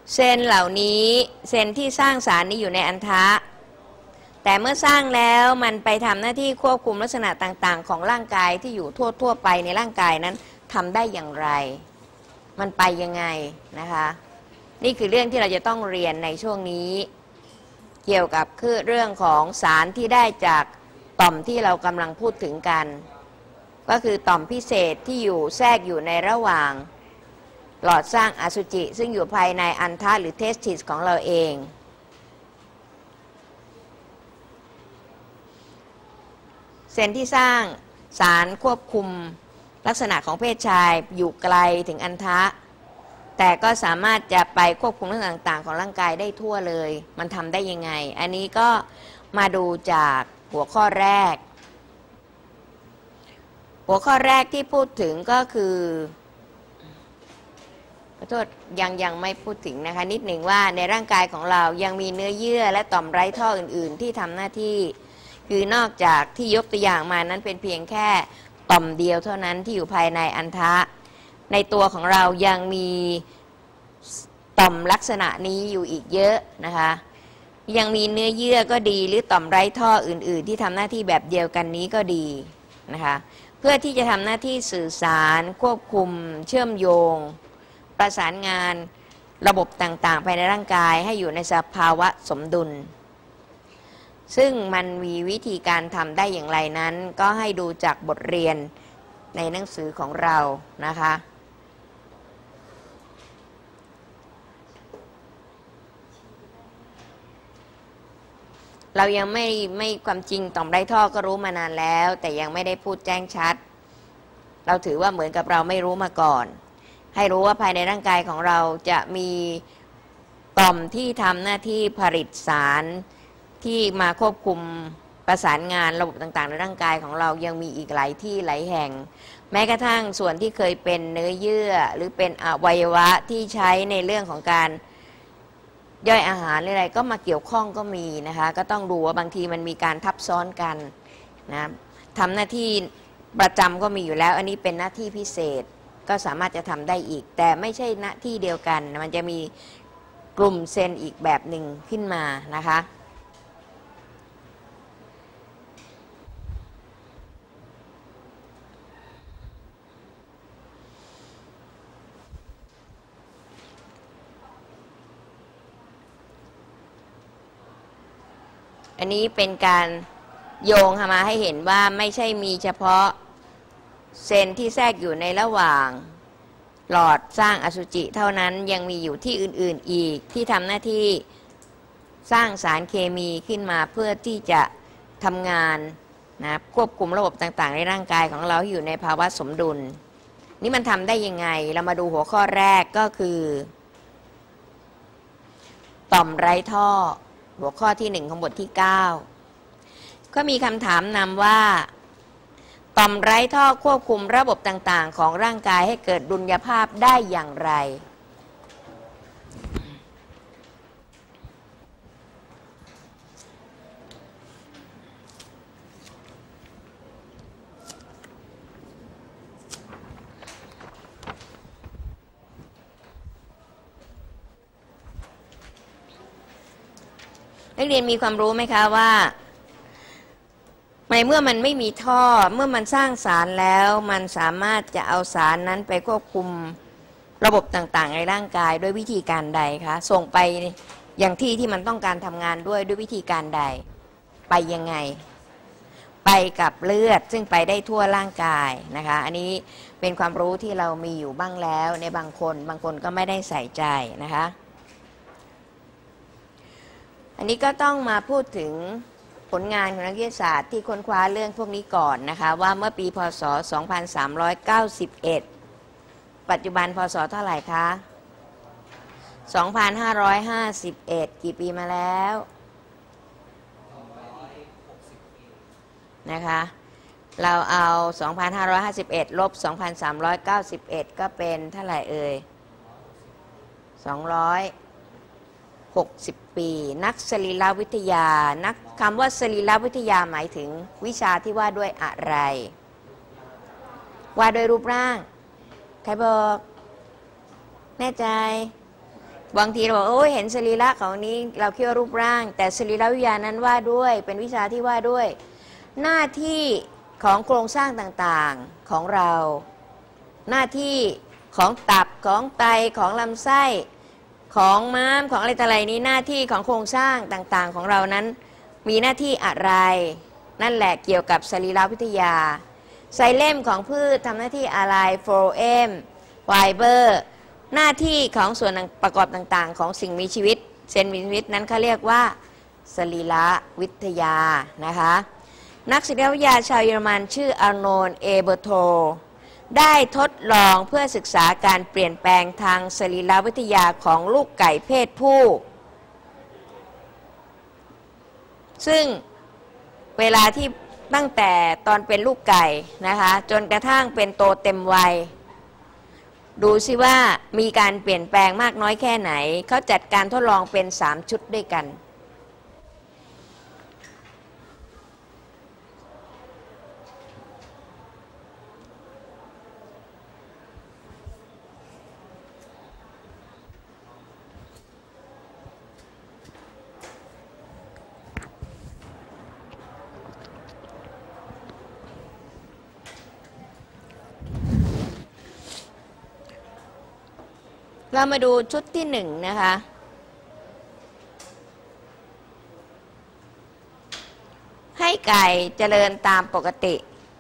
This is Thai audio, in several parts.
เซลล์เหล่านี้เซลล์ที่สร้างสารนี้อยู่ในอันทะแต่เมื่อสร้างแล้วมันไปทำหน้าที่ควบคุมลักษณะต่างๆของร่างกายที่อยู่ทั่วไปในร่างกายนั้นทำได้อย่างไรมันไปยังไงนะคะนี่คือเรื่องที่เราจะต้องเรียนในช่วงนี้เกี่ยวกับคือเรื่องของสารที่ได้จากต่อมที่เรากำลังพูดถึงกันก็คือต่อมพิเศษที่อยู่แทรกอยู่ในระหว่างหลอดสร้างอสุจิซึ่งอยู่ภายในอันทะหรือเทสติสของเราเองเซลล์ที่สร้างสารควบคุมลักษณะของเพศชายอยู่ไกลถึงอันทะแต่ก็สามารถจะไปควบคุมเรื่องต่างๆของร่างกายได้ทั่วเลยมันทำได้ยังไงอันนี้ก็มาดูจากหัวข้อแรกที่พูดถึงก็คือขอโทษยังไม่พูดถึงนะคะนิดหนึ่งว่าในร่างกายของเรายังมีเนื้อเยื่อและต่อมไร้ท่ออื่นๆที่ทำหน้าที่คือนอกจากที่ยกตัวอย่างมานั้นเป็นเพียงแค่ต่อมเดียวเท่านั้นที่อยู่ภายในอันทะในตัวของเรายังมีต่อมลักษณะนี้อยู่อีกเยอะนะคะยังมีเนื้อเยื่อก็ดีหรือต่อมไร้ท่ออื่นๆที่ทำหน้าที่แบบเดียวกันนี้ก็ดีนะคะเพื่อที่จะทำหน้าที่สื่อสารควบคุมเชื่อมโยงประสานงานระบบต่างๆภายในร่างกายให้อยู่ในสภาวะสมดุลซึ่งมันมีวิธีการทำได้อย่างไรนั้นก็ให้ดูจากบทเรียนในหนังสือของเรานะคะเรายังไม่ความจริงต่อมไร้ท่อก็รู้มานานแล้วแต่ยังไม่ได้พูดแจ้งชัดเราถือว่าเหมือนกับเราไม่รู้มาก่อนให้รู้ว่าภายในร่างกายของเราจะมีต่อมที่ทำหน้าที่ผลิตสารที่มาควบคุมประสานงานระบบต่างๆในร่างกายของเรายังมีอีกหลายที่หลายแห่งแม้กระทั่งส่วนที่เคยเป็นเนื้อเยื่อหรือเป็นอวัยวะที่ใช้ในเรื่องของการย่อยอาหารหรืออะไรก็มาเกี่ยวข้องก็มีนะคะก็ต้องดูว่าบางทีมันมีการทับซ้อนกันนะทำหน้าที่ประจำก็มีอยู่แล้วอันนี้เป็นหน้าที่พิเศษก็สามารถจะทำได้อีกแต่ไม่ใช่หน้าที่เดียวกันมันจะมีกลุ่มเซลล์อีกแบบหนึ่งขึ้นมานะคะอันนี้เป็นการโยงมาให้เห็นว่าไม่ใช่มีเฉพาะเซลล์ที่แทรกอยู่ในระหว่างหลอดสร้างอสุจิเท่านั้นยังมีอยู่ที่อื่นๆอีกที่ทำหน้าที่สร้างสารเคมีขึ้นมาเพื่อที่จะทำงานนะควบคุมระบบต่างๆในร่างกายของเราอยู่ในภาวะสมดุลนี่มันทำได้ยังไงเรามาดูหัวข้อแรกก็คือต่อมไร้ท่อหัวข้อที่1ของบทที่9ก็มีคำถามนำว่าต่อมไร้ท่อควบคุมระบบต่างๆของร่างกายให้เกิดดุลยภาพได้อย่างไรนักเรียนมีความรู้ไหมคะว่าเมื่อมันไม่มีท่อเมื่อมันสร้างสารแล้วมันสามารถจะเอาสารนั้นไปควบคุมระบบต่างๆในร่างกายด้วยวิธีการใดคะส่งไปอย่างที่มันต้องการทำงานด้วยวิธีการใดไปยังไงไปกับเลือดซึ่งไปได้ทั่วร่างกายนะคะอันนี้เป็นความรู้ที่เรามีอยู่บ้างแล้วในบางคนก็ไม่ได้ใส่ใจนะคะอันนี้ก็ต้องมาพูดถึงผลงานของนักวิทยาศาสตร์ที่ค้นคว้าเรื่องพวกนี้ก่อนนะคะว่าเมื่อปีพ.ศ. 2391ปัจจุบันพ.ศ. เท่าไหร่คะ2551กี่ปีมาแล้วนะคะเราเอา2551ลบ2391ก็เป็นเท่าไหร่เอ่ย260ปีนักสรีรวิทยาคำว่าสรีรวิทยาหมายถึงวิชาที่ว่าด้วยอะไรว่าโดยรูปร่างใครบอกแน่ใจบางทีเราบอกโอ้ยเห็นสรีระของนี้เราคิดว่ารูปร่างแต่สรีรวิทยานั้นว่าด้วยเป็นวิชาที่ว่าด้วยหน้าที่ของโครงสร้างต่างๆของเราหน้าที่ของตับของไตของลำไส้ของม้ามของอะไรต่ออะไรนี้หน้าที่ของโครงสร้างต่างๆของเรานั้นมีหน้าที่อะไรนั่นแหละเกี่ยวกับสรีรวิทยาไซเลมของพืชทำหน้าที่อะไรโฟลเอมไฟเบอร์หน้าที่ของส่วนประกอบต่างๆของสิ่งมีชีวิตเซลล์มีชีวิตนั้นเขาเรียกว่าสรีรวิทยานะคะนักสรีรวิทยาชาวเยอรมันชื่ออาร์โนลด์ เอเบอร์โทได้ทดลองเพื่อศึกษาการเปลี่ยนแปลงทางสรีรวิทยาของลูกไก่เพศผู้ซึ่งเวลาที่ตั้งแต่ตอนเป็นลูกไก่นะคะจนกระทั่งเป็นโตเต็มวัยดูซิว่ามีการเปลี่ยนแปลงมากน้อยแค่ไหนเขาจัดการทดลองเป็น3ชุดด้วยกันเรามาดูชุดที่1นะคะให้ไก่เจริญตามปกติ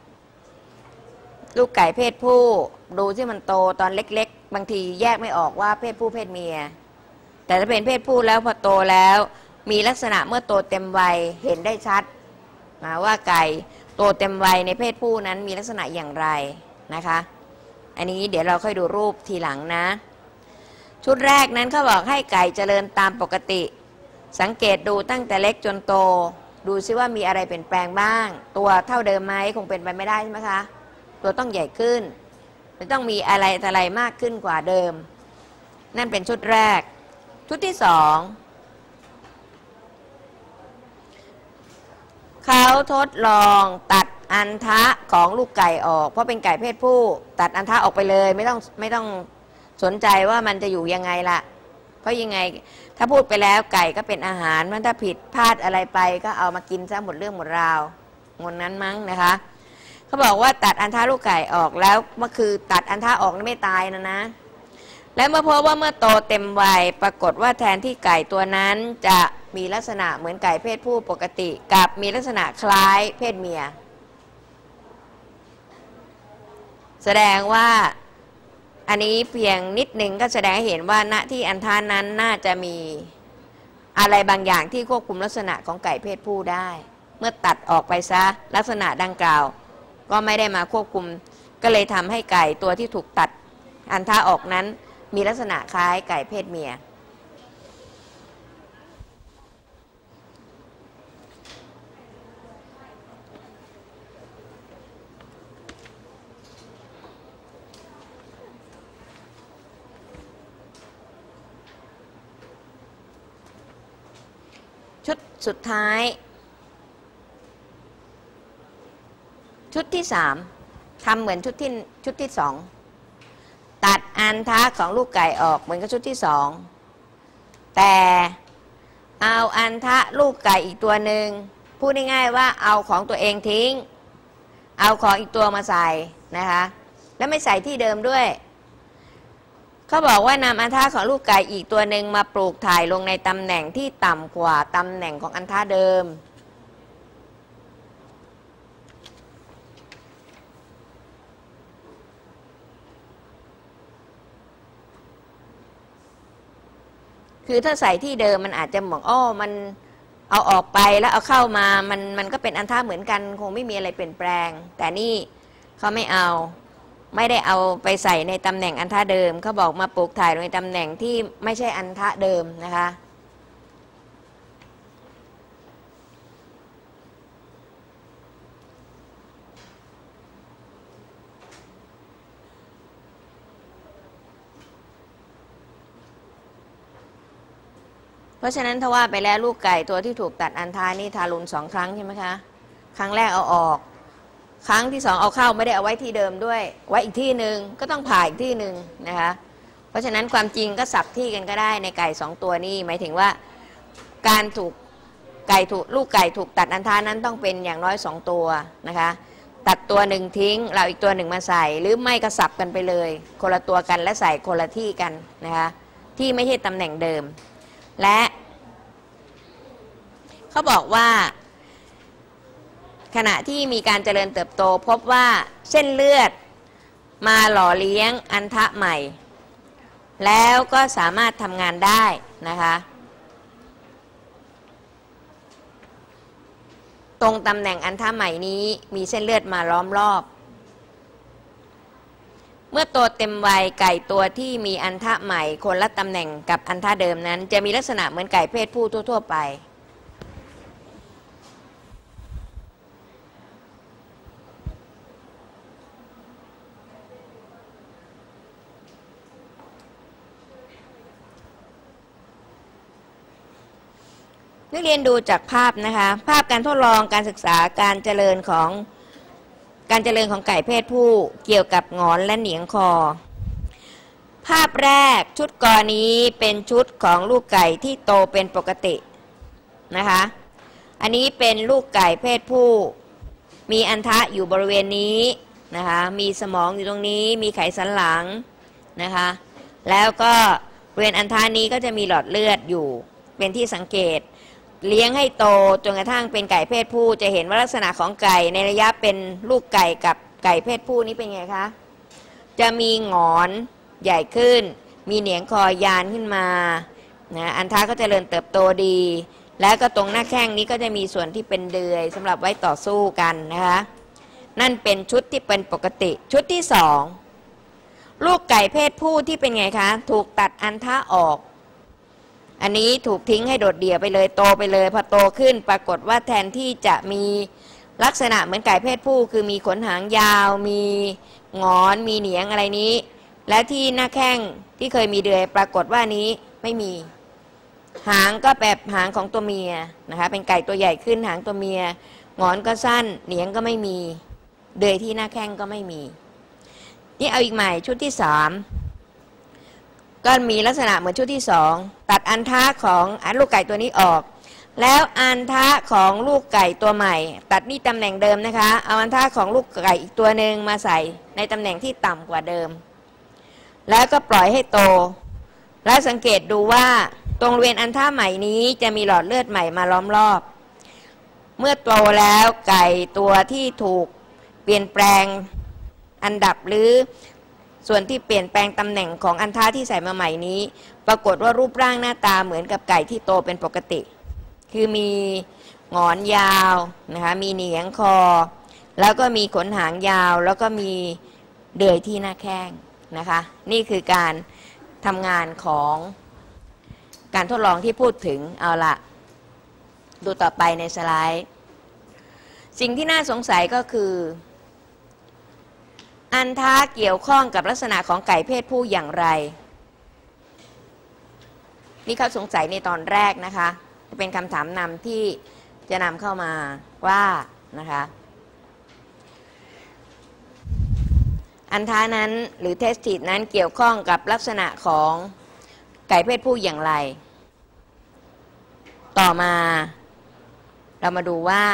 ลูกไก่เพศผู้ดูที่มันโตตอนเล็กๆบางทีแยกไม่ออกว่าเพศผู้เพศเมียแต่ถ้าเป็นเพศผู้แล้วพอโตแล้วมีลักษณะเมื่อโตเต็มวัยเห็นได้ชัดว่าไก่โตเต็มวัยในเพศผู้นั้นมีลักษณะอย่างไรนะคะอันนี้เดี๋ยวเราค่อยดูรูปทีหลังนะชุดแรกนั้นเขาบอกให้ไก่เจริญตามปกติสังเกตดูตั้งแต่เล็กจนโตดูซิว่ามีอะไรเปลี่ยนแปลงบ้างตัวเท่าเดิมไหมคงเป็นไปไม่ได้ใช่ไหมคะตัวต้องใหญ่ขึ้นจะต้องมีอะไรมากขึ้นกว่าเดิมนั่นเป็นชุดแรกชุดที่2เขาทดลองตัดอันทะของลูกไก่ออกเพราะเป็นไก่เพศผู้ตัดอันทะออกไปเลยไม่ต้องสนใจว่ามันจะอยู่ยังไงล่ะเพราะยังไงถ้าพูดไปแล้วไก่ก็เป็นอาหารมันถ้าผิดพลาดอะไรไปก็เอามากินซะหมดเรื่องหมดราวงนนั้นมั้งนะคะเขาบอกว่าตัดอันทะลูกไก่ออกแล้วก็คือตัดอันทะออกไม่ตายนะและเมื่อพบว่าเมื่อโตเต็มวัยปรากฏว่าแทนที่ไก่ตัวนั้นจะมีลักษณะเหมือนไก่เพศผู้ปกติกับมีลักษณะคล้ายเพศเมียแสดงว่าอันนี้เพียงนิดหนึ่งก็แสดงให้เห็นว่าณที่อันทานั้นน่าจะมีอะไรบางอย่างที่ควบคุมลักษณะของไก่เพศผู้ได้เมื่อตัดออกไปซะลักษณะดังกล่าวก็ไม่ได้มาควบคุมก็เลยทำให้ไก่ตัวที่ถูกตัดอันทาออกนั้นมีลักษณะคล้ายไก่เพศเมียชุดสุดท้ายชุดที่3ทำเหมือนชุดที่2ตัดอันทะของลูกไก่ออกเหมือนกับชุดที่2แต่เอาอันทะลูกไก่อีกตัวหนึ่งพูดง่ายๆว่าเอาของตัวเองทิ้งเอาของอีกตัวมาใส่นะคะแล้วไม่ใส่ที่เดิมด้วยเขาบอกว่านำอันทะของลูกไก่อีกตัวหนึ่งมาปลูกถ่ายลงในตำแหน่งที่ต่ำกว่าตำแหน่งของอันทะเดิมคือถ้าใส่ที่เดิมมันอาจจะบอกมันเอาออกไปแล้วเอาเข้ามามันก็เป็นอันทะเหมือนกันคงไม่มีอะไรเปลี่ยนแปลงแต่นี่เขาไม่ได้เอาไปใส่ในตำแหน่งอันทะเดิมเขาบอกมาปลูกถ่ายในตำแหน่งที่ไม่ใช่อันทะเดิมนะคะเพราะฉะนั้นถ้าว่าไปแล้วลูกไก่ตัวที่ถูกตัดอันทะนี่ทารุณ2 ครั้งใช่ไหมคะครั้งแรกเอาออกครั้งที่2เอาเข้าไม่ได้เอาไว้ที่เดิมด้วยไว้อีกที่หนึ่งก็ต้องผ่าอีกที่หนึ่งนะคะเพราะฉะนั้นความจริงก็สับที่กันก็ได้ในไก่2ตัวนี้หมายถึงว่าการถูกลูกไก่ถูกตัดอันทานั้นต้องเป็นอย่างน้อย2ตัวนะคะตัดตัวหนึ่งทิ้งเราอีกตัวหนึ่งมาใส่หรือไม่ก็สับกันไปเลยคนละตัวกันและใส่คนละที่กันนะคะที่ไม่ใช่ตำแหน่งเดิมและเขาบอกว่าขณะที่มีการเจริญเติบโตพบว่าเส้นเลือดมาหล่อเลี้ยงอันทะใหม่แล้วก็สามารถทำงานได้นะคะตรงตำแหน่งอันทะใหม่นี้มีเส้นเลือดมาล้อมรอบเมื่อโตเต็มวัยไก่ตัวที่มีอันทะใหม่คนละตำแหน่งกับอันทะเดิมนั้นจะมีลักษณะเหมือนไก่เพศผู้ทั่วๆไปนักเรียนดูจากภาพนะคะภาพการทดลองการศึกษาการเจริญของไก่เพศผู้เกี่ยวกับหงอนและเหนียงคอภาพแรกชุดกอนี้เป็นชุดของลูกไก่ที่โตเป็นปกตินะคะอันนี้เป็นลูกไก่เพศผู้มีอันทะอยู่บริเวณนี้นะคะมีสมองอยู่ตรงนี้มีไขสันหลังนะคะแล้วก็บริเวณอันทะนี้ก็จะมีหลอดเลือดอยู่เป็นที่สังเกตเลี้ยงให้โตจนกระทั่งเป็นไก่เพศผู้จะเห็นว่าลักษณะของไก่ในระยะเป็นลูกไก่กับไก่เพศผู้นี้เป็นไงคะจะมีหงอนใหญ่ขึ้นมีเหนียงคอยานขึ้นมานะอันทะก็เจริญเติบโตดีแล้วก็ตรงหน้าแข้งนี้ก็จะมีส่วนที่เป็นเดือยสำหรับไว้ต่อสู้กันนะคะนั่นเป็นชุดที่เป็นปกติชุดที่2ลูกไก่เพศผู้ที่เป็นไงคะถูกตัดอันทะออกอันนี้ถูกทิ้งให้โดดเดี่ยวไปเลยโตไปเลยพอโตขึ้นปรากฏว่าแทนที่จะมีลักษณะเหมือนไก่เพศผู้คือมีขนหางยาวมีหงอนมีเหนียงอะไรนี้และที่หน้าแข้งที่เคยมีเดือยปรากฏว่านี้ไม่มีหางก็แบบหางของตัวเมียนะคะเป็นไก่ตัวใหญ่ขึ้นหางตัวเมียหงอนก็สั้นเหนียงก็ไม่มีเดือยที่หน้าแข้งก็ไม่มีนี่เอาอีกใหม่ชุดที่3ก็มีลักษณะเหมือนชุดที่2ตัดอันทะของลูกไก่ตัวนี้ออกแล้วอันทะของลูกไก่ตัวใหม่ตัดนี่ตำแหน่งเดิมนะคะเอาอันทะของลูกไก่อีกตัวหนึ่งมาใส่ในตำแหน่งที่ต่ำกว่าเดิมแล้วก็ปล่อยให้โตและสังเกตดูว่าตรงบริเวณอันทะใหม่นี้จะมีหลอดเลือดใหม่มาล้อมรอบเมื่อโตแล้วไก่ตัวที่ถูกเปลี่ยนแปลงอันดับหรือส่วนที่เปลี่ยนแปลงตำแหน่งของอันทะที่ใส่มาใหม่นี้ปรากฏว่ารูปร่างหน้าตาเหมือนกับไก่ที่โตเป็นปกติคือมีหงอนยาวนะคะมีเหนียงคอแล้วก็มีขนหางยาวแล้วก็มีเดือยที่หน้าแข้งนะคะนี่คือการทำงานของการทดลองที่พูดถึงเอาละดูต่อไปในสไลด์สิ่งที่น่าสงสัยก็คืออันทะเกี่ยวข้องกับลักษณะของไก่เพศผู้อย่างไรนี่เขาสงสัยในตอนแรกนะคะจะเป็นคำถามนำที่จะนำเข้ามาว่านะคะอันทะนั้นหรือเทสติสนั้นเกี่ยวข้องกับลักษณะของไก่เพศผู้อย่างไรต่อมาเรามาดูว่า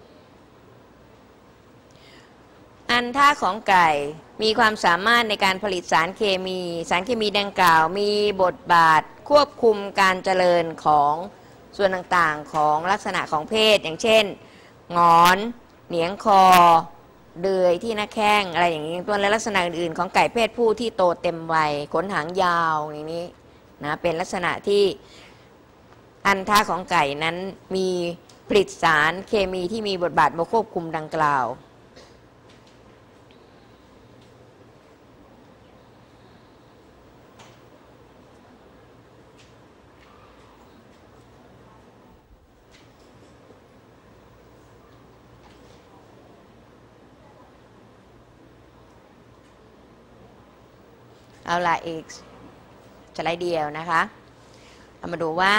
อันทะของไก่มีความสามารถในการผลิตสารเคมีดังกล่าวมีบทบาทควบคุมการเจริญของส่วนต่างๆของลักษณะของเพศอย่างเช่นหงอนเหนียงคอเดือยที่หน้าแข้งอะไรอย่างนี้ตัวและลักษณะอื่นๆของไก่เพศผู้ที่โตเต็มวัยขนหางยาวอย่างนี้นะเป็นลักษณะที่อันทะของไก่นั้นมีผลิตสารเคมีที่มีบทบาทมาควบคุมดังกล่าวเอาละอีกสไลด์เดียวนะคะเรามาดูว่า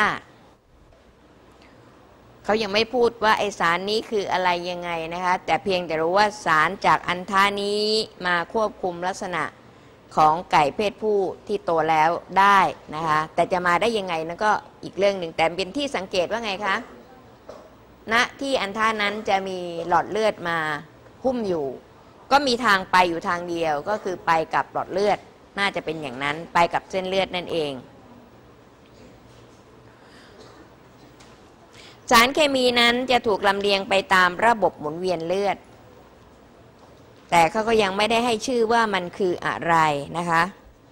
เขายังไม่พูดว่าไอสารนี้คืออะไรยังไงนะคะแต่เพียงแต่รู้ว่าสารจากอันทะนี้มาควบคุมลักษณะของไก่เพศผู้ที่โตแล้วได้นะคะแต่จะมาได้ยังไงนั่นก็อีกเรื่องหนึ่งแต่เป็นที่สังเกตว่าไงคะณที่อันท่านั้นจะมีหลอดเลือดมาหุ้มอยู่ก็มีทางไปอยู่ทางเดียวก็คือไปกับหลอดเลือดน่าจะเป็นอย่างนั้นไปกับเส้นเลือดนั่นเองสารเคมีนั้นจะถูกลำเลียงไปตามระบบหมุนเวียนเลือดแต่เขาก็ยังไม่ได้ให้ชื่อว่ามันคืออะไรนะคะ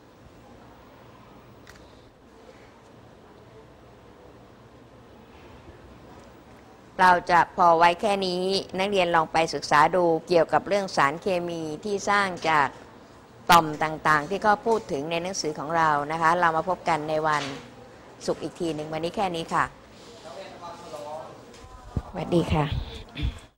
เราจะพอไว้แค่นี้นักเรียนลองไปศึกษาดูเกี่ยวกับเรื่องสารเคมีที่สร้างจากต่อมต่างๆที่เขาพูดถึงในหนังสือของเรานะคะเรามาพบกันในวันศุกร์อีกทีหนึ่งวันนี้แค่นี้ค่ะสวัสดีค่ะ